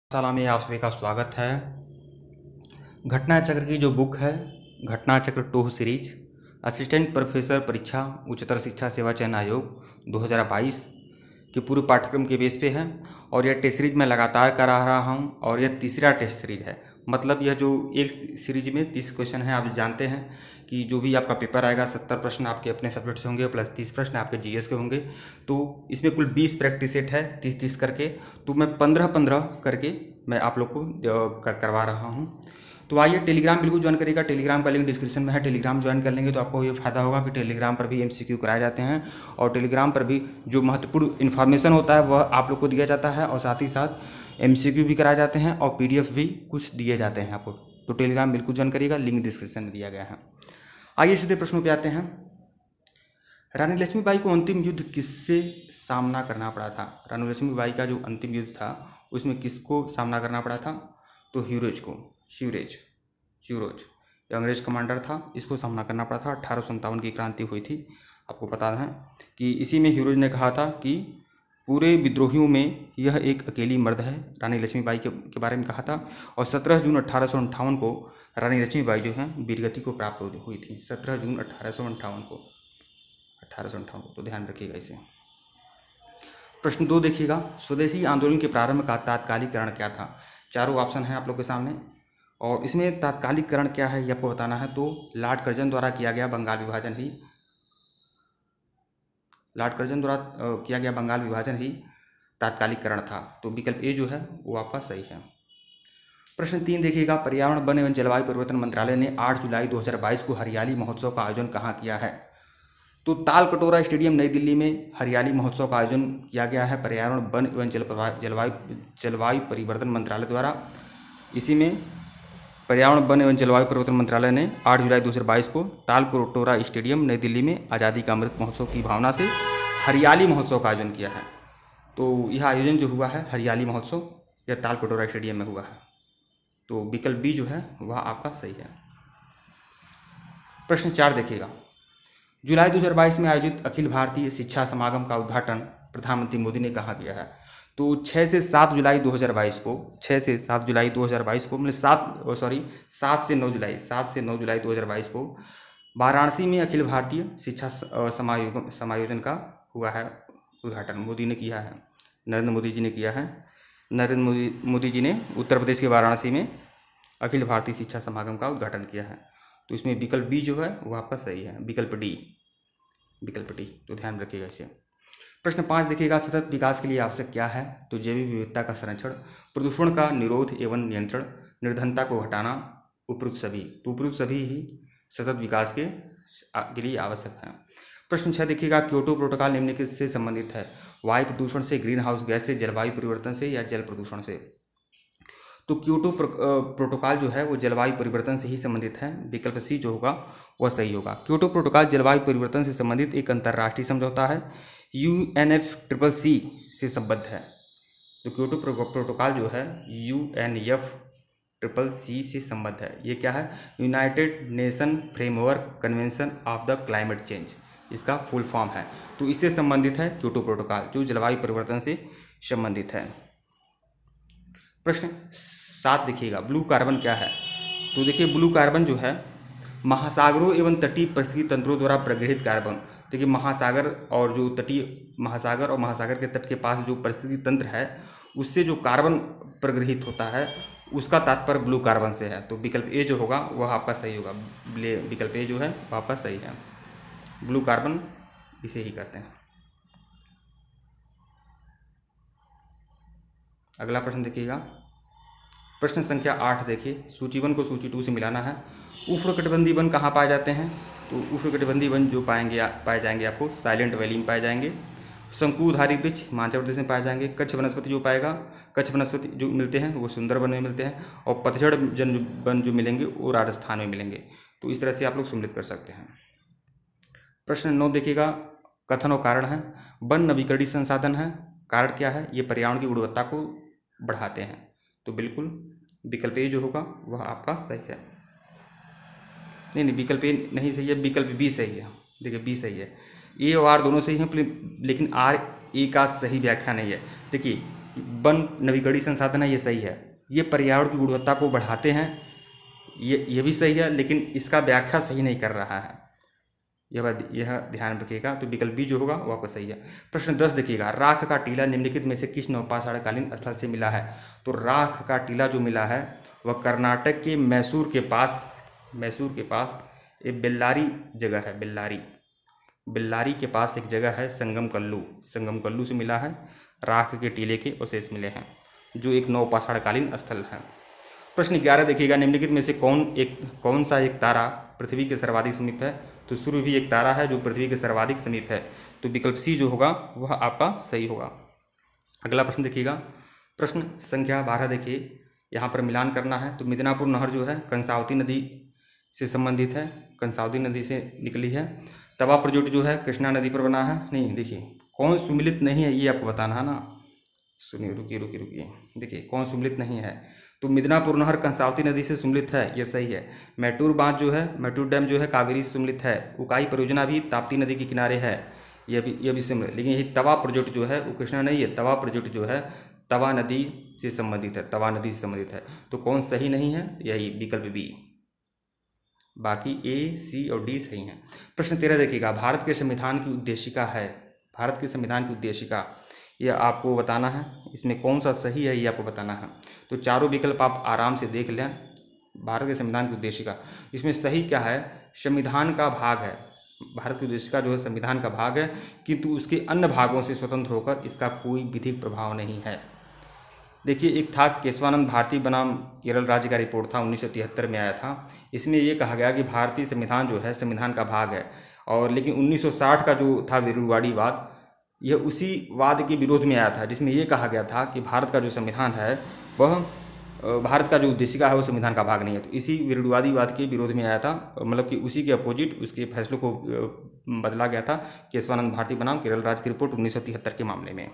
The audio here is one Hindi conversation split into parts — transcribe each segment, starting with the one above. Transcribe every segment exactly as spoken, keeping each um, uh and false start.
शाला में आप सभी का स्वागत है। घटना चक्र की जो बुक है घटना चक्र टू सीरीज असिस्टेंट प्रोफेसर परीक्षा उच्चतर शिक्षा सेवा चयन आयोग दो हज़ार बाईस के पूर्व पाठ्यक्रम के बेस पे है और यह टेस्ट सीरीज मैं लगातार करा रहा हूँ और यह तीसरा टेस्ट सीरीज है। मतलब यह जो एक सीरीज में तीस क्वेश्चन है, आप जानते हैं कि जो भी आपका पेपर आएगा सत्तर प्रश्न आपके अपने सब्जेक्ट से होंगे प्लस तीस प्रश्न आपके जीएस के होंगे। तो इसमें कुल बीस प्रैक्टिस सेट है तीस तीस करके, तो मैं पंद्रह पंद्रह करके मैं आप लोग को कर, करवा रहा हूँ। तो आइए टेलीग्राम बिल्कुल ज्वाइन करिएगा। टेलीग्राम का लिंक डिस्क्रिप्शन में है। टेलीग्राम ज्वाइन कर लेंगे तो आपको ये फायदा होगा कि टेलीग्राम पर भी एमसीक्यू कराए जाते हैं और टेलीग्राम पर भी जो महत्वपूर्ण इन्फॉर्मेशन होता है वह आप लोग को दिया जाता है और साथ ही साथ एमसीक्यू भी कराए जाते हैं और पीडीएफ भी कुछ दिए जाते हैं आपको। तो टेलीग्राम बिल्कुल ज्वाइन करिएगा, लिंक डिस्क्रिप्शन में दिया गया है। आइए सीधे प्रश्नों पर आते हैं। रानी लक्ष्मीबाई को अंतिम युद्ध किससे सामना करना पड़ा था? रानी लक्ष्मीबाई का जो अंतिम युद्ध था उसमें किसको सामना करना पड़ा था? तो ह्यूरोज को, शिवरेज ह्यूरोज ये अंग्रेज कमांडर था, इसको सामना करना पड़ा था। अठारह सौ संतावन की क्रांति हुई थी, आपको पता है कि इसी में ह्यूरोज ने कहा था कि पूरे विद्रोहियों में यह एक अकेली मर्द है, रानी लक्ष्मीबाई के, के बारे में कहा था। और सत्रह जून अठारह सौ अंठावन को रानी लक्ष्मीबाई जो है वीरगति को प्राप्त हुई थी। सत्रह जून अठारह सौ अंठावन को अठारह सौ अंठावन को तो ध्यान रखिएगा इसे। प्रश्न दो देखिएगा, स्वदेशी आंदोलन के प्रारंभ का तात्कालिकरण क्या था? चारों ऑप्शन है आप लोग के सामने और इसमें तात्कालिकरण क्या है ये आपको बताना है। तो लॉर्ड कर्जन द्वारा किया गया बंगाल विभाजन ही लॉर्ड कर्जन द्वारा किया गया बंगाल विभाजन ही तात्कालिकरण था। तो विकल्प ए जो है वो आपका सही है। प्रश्न तीन देखिएगा, पर्यावरण वन एवं जलवायु परिवर्तन मंत्रालय ने आठ जुलाई दो हज़ार बाईस को हरियाली महोत्सव का आयोजन कहाँ किया है? तो ताल कटोरा स्टेडियम नई दिल्ली में हरियाली महोत्सव का आयोजन किया गया है पर्यावरण वन एवं जलवायु जलवायु परिवर्तन मंत्रालय द्वारा। इसी में पर्यावरण वन एवं जलवायु परिवर्तन मंत्रालय ने आठ जुलाई दो हज़ार बाईस को ताल कटोरा स्टेडियम नई दिल्ली में आज़ादी का अमृत महोत्सव की भावना से हरियाली महोत्सव का आयोजन किया है। तो यह आयोजन जो हुआ है हरियाली महोत्सव यह ताल कटोरा स्टेडियम में हुआ है। तो विकल्प बी जो है वह आपका सही है। प्रश्न चार देखिएगा, जुलाई दो हज़ार बाईस में आयोजित अखिल भारतीय शिक्षा समागम का उद्घाटन प्रधानमंत्री मोदी ने कहाँ किया है? तो छः से सात जुलाई दो हज़ार बाईस को छः से सात जुलाई दो हज़ार बाईस को मतलब सात सॉरी सात से नौ जुलाई सात से नौ जुलाई दो हज़ार बाईस को वाराणसी में अखिल भारतीय शिक्षा समायोजन समायोजन का हुआ है उद्घाटन। मोदी ने किया है, नरेंद्र मोदी जी ने किया है। नरेंद्र मोदी मोदी जी ने उत्तर प्रदेश के वाराणसी में अखिल भारतीय शिक्षा समागम का उद्घाटन किया है। तो इसमें विकल्प बी जो है वो आपका सही है, विकल्प डी विकल्प डी तो ध्यान रखिएगा इसे। प्रश्न पाँच देखिएगा, सतत विकास के लिए आवश्यक क्या है? तो जैविक विविधता का संरक्षण, प्रदूषण का निरोध एवं नियंत्रण, निर्धनता को हटाना, उपरोक्त सभी। तो उपरोक्त सभी ही सतत विकास के के लिए आवश्यक है। प्रश्न छः देखिएगा, क्योटो प्रोटोकॉल निम्नलिखित से संबंधित है? वायु प्रदूषण से, ग्रीन हाउस गैस से, जलवायु परिवर्तन से या जल प्रदूषण से? तो क्योटो प्रोटोकॉल जो है वो जलवायु परिवर्तन से ही संबंधित है। विकल्प सी जो होगा वह सही होगा। क्योटो प्रोटोकॉल जलवायु परिवर्तन से संबंधित एक अंतर्राष्ट्रीय समझौता है, U N F triple C से संबद्ध है। तो क्योटो प्रोटोकॉल जो है U N F triple C से संबद्ध है। ये क्या है? United Nation framework convention of the climate change, इसका फुल फॉर्म है। तो इससे संबंधित है क्योटो प्रोटोकॉल जो जलवायु परिवर्तन से संबंधित है। प्रश्न सात देखिएगा, ब्लू कार्बन क्या है? तो देखिए ब्लू कार्बन जो है महासागरों एवं तटीय परिस्थिति तंत्रों द्वारा प्रगृहित कार्बन। देखिए महासागर और जो तटीय महासागर और महासागर के तट के पास जो परिस्थिति तंत्र है उससे जो कार्बन प्रगृहित होता है उसका तात्पर्य ब्लू कार्बन से है। तो विकल्प ए जो होगा वह आपका सही होगा। विकल्प ए जो है वह आपका सही है, ब्लू कार्बन इसे ही कहते हैं। अगला प्रश्न देखिएगा, प्रश्न संख्या आठ देखिए, सूची वन को सूची टू से मिलाना है। उष्णकटिबंधीय वन कहाँ पाए जाते हैं? तो उष्णकटिबंधीय वन जो पाएंगे पाए जाएंगे आपको साइलेंट वैली में पाए जाएंगे। शंकुधारी वृक्ष हिमाचल प्रदेश में पाए जाएंगे। कच्छ वनस्पति जो पाएगा कच्छ वनस्पति जो मिलते हैं वो सुंदरबन में मिलते हैं और पतझड़ जन वन जो मिलेंगे वो राजस्थान में मिलेंगे। तो इस तरह से आप लोग सम्मिलित कर सकते हैं। प्रश्न नौ देखिएगा, कथन और कारण है। वन नवीकरणीय संसाधन है, कारण क्या है? ये पर्यावरण की गुणवत्ता को बढ़ाते हैं। तो बिल्कुल विकल्प ए जो होगा वह आपका सही है। नहीं नहीं विकल्प ए नहीं सही है, विकल्प बी सही है। देखिए बी सही है, ए और आर दोनों सही हैं लेकिन आर ए का सही व्याख्या नहीं है। देखिए वन नवीकरणीय संसाधन है, ये सही है। ये पर्यावरण की गुणवत्ता को बढ़ाते हैं, ये ये भी सही है, लेकिन इसका व्याख्या सही नहीं कर रहा है, यह बात यह ध्यान रखिएगा। तो विकल्प बी जो होगा वो आपका सही है। प्रश्न दस देखिएगा, राख का टीला निम्नलिखित में से किस नवपाषाणकालीन स्थल से मिला है? तो राख का टीला जो मिला है वह कर्नाटक के मैसूर के पास मैसूर के पास एक बेल्लारी जगह है, बेल्लारी बेल्लारी के पास एक जगह है संगम कल्लू, संगम कल्लू से मिला है। राख के टीले के अवशेष मिले हैं, जो एक नवपाषाणकालीन स्थल है। प्रश्न ग्यारह देखिएगा, निम्नलिखित में से कौन एक कौन सा एक तारा पृथ्वी के सर्वाधिक समीप है? तो सूर्य भी एक तारा है जो पृथ्वी के सर्वाधिक समीप है, तो विकल्प सी जो होगा वह आपका सही होगा। अगला प्रश्न देखिएगा, प्रश्न संख्या बारह देखिए, यहाँ पर मिलान करना है। तो मिदनापुर नहर जो है कंसावती नदी से संबंधित है, कंसावती नदी से निकली है। तवा प्रोजेक्ट जो है कृष्णा नदी पर बना है, नहीं देखिए कौन सुमिलित नहीं है ये आपको बताना है ना। सुनिए, रुकिए रुकिए रुकिए देखिए कौन सुमिलित नहीं है। तो मिदनापुर नहर कंसावती नदी से सुमिलित है, ये सही है। मैटूर बांध जो है, मैटूर डैम जो है कावेरी से सुमिलित है। उकाई परियोजना भी ताप्ती नदी के किनारे है, ये भी ये भी सुमिलित। लेकिन यही तवा प्रोजेक्ट जो है वो कृष्णा नहीं है, तवा प्रोजेक्ट जो है तवा नदी से संबंधित है, तवा नदी से संबंधित है। तो कौन सही नहीं है? यही विकल्प बी, बाकी ए सी और डी सही हैं। प्रश्न तेरह देखिएगा, भारत के संविधान की उद्देशिका है, भारत के संविधान की उद्देशिका यह आपको बताना है, इसमें कौन सा सही है ये आपको बताना है। तो चारों विकल्प आप आराम से देख लें। भारत के संविधान की उद्देशिका, इसमें सही क्या है? संविधान का भाग है, भारत की उद्देशिका जो है संविधान का भाग है, किंतु उसके अन्य भागों से स्वतंत्र होकर इसका कोई विधिक प्रभाव नहीं है। देखिए, एक था केशवानंद भारती बनाम केरल राज्य का रिपोर्ट था, उन्नीस सौ तिहत्तर में आया था। इसमें ये कहा गया कि भारतीय संविधान जो है संविधान का भाग है, और लेकिन उन्नीस सौ साठ का जो था विरुवाड़ीवाद, यह उसी वाद के विरोध में आया था, जिसमें ये कहा गया था कि भारत का जो संविधान है वह भारत का जो उद्देशिका है वो संविधान का भाग नहीं है। तो इसी विरुवादीवाद के विरोध में आया था, मतलब कि उसी के अपोजिट उसके फैसलों को बदला गया था केशवानंद भारती बनाम केरल राज्य की रिपोर्ट उन्नीस सौ तिहत्तर के मामले में।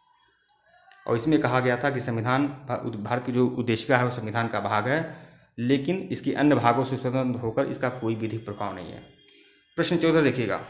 और इसमें कहा गया था कि संविधान भारत की जो उद्देशिका है वो संविधान का भाग है, लेकिन इसके अन्य भागों से स्वतंत्र होकर इसका कोई विधिक प्रभाव नहीं है। प्रश्न चौदह देखिएगा,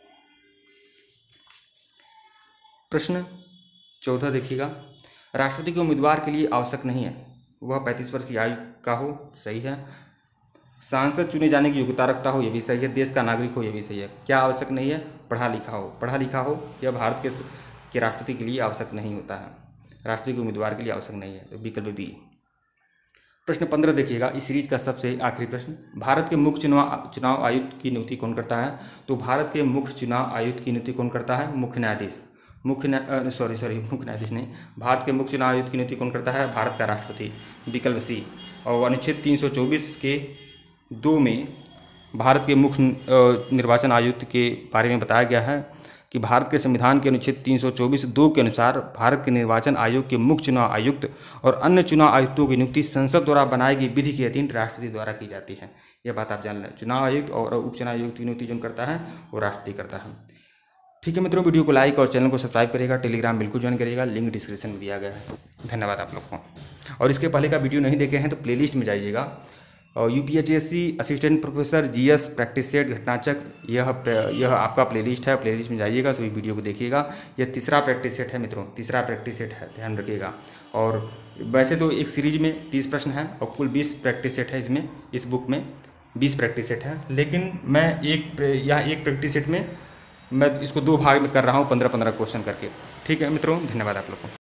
प्रश्न चौदह देखिएगा, राष्ट्रपति के उम्मीदवार के लिए आवश्यक नहीं है वह पैंतीस वर्ष की आयु का हो, सही है। सांसद चुने जाने की योग्यता रखता हो, यह भी सही है। देश का नागरिक हो, यह भी सही है। क्या आवश्यक नहीं है? पढ़ा लिखा हो, पढ़ा लिखा हो यह भारत के के राष्ट्रपति के लिए आवश्यक नहीं होता है, राष्ट्रपति के उम्मीदवार के लिए आवश्यक नहीं है। तो विकल्प बी। प्रश्न पंद्रह देखिएगा, इस सीरीज का सबसे आखिरी प्रश्न, भारत के मुख्य चुनाव चुनाव आयुक्त की नियुक्ति कौन करता है? तो भारत के मुख्य चुनाव आयुक्त की नियुक्ति कौन करता है? मुख्य न्यायाधीश, मुख्य सॉरी सॉरी मुख्य न्यायाधीश नहीं, भारत के मुख्य चुनाव आयुक्त की नियुक्ति कौन करता है? भारत का राष्ट्रपति, विकल्प सी। और अनुच्छेद तीन सौ चौबीस के दो में भारत के मुख्य निर्वाचन आयुक्त के बारे में बताया गया है कि भारत के संविधान के अनुच्छेद तीन सौ चौबीस दो के अनुसार भारत के निर्वाचन आयोग के मुख्य चुनाव आयुक्त और अन्य चुनाव आयुक्तों की नियुक्ति संसद द्वारा बनाई गई विधि के अधीन राष्ट्रपति द्वारा की जाती है। यह बात आप जान लें, चुनाव आयुक्त और उपचुनाव आयुक्त की नियुक्ति जो करता है वो राष्ट्रपति करता है। ठीक है मित्रों, वीडियो को लाइक और चैनल को सब्सक्राइब करिएगा, टेलीग्राम बिल्कुल ज्वाइन करिएगा, लिंक डिस्क्रिप्शन में दिया गया है। धन्यवाद आप लोग को। और इसके पहले का वीडियो नहीं देखे हैं तो प्लेलिस्ट में जाइएगा, और U P H S C assistant professor G S practice set घटनाचक, यह यह आपका प्लेलिस्ट है, प्लेलिस्ट में जाइएगा, सभी वीडियो को देखिएगा। यह तीसरा प्रैक्टिस सेट है मित्रों, तीसरा प्रैक्टिस सेट है, ध्यान रखिएगा। और वैसे तो एक सीरीज में तीस प्रश्न हैं और कुल बीस प्रैक्टिस सेट है इसमें, इस बुक में बीस प्रैक्टिस सेट है, लेकिन मैं एक यहाँ एक प्रैक्टिस सेट में मैं इसको दो भाग में कर रहा हूँ, पंद्रह पंद्रह क्वेश्चन करके। ठीक है मित्रों, धन्यवाद आप लोग को।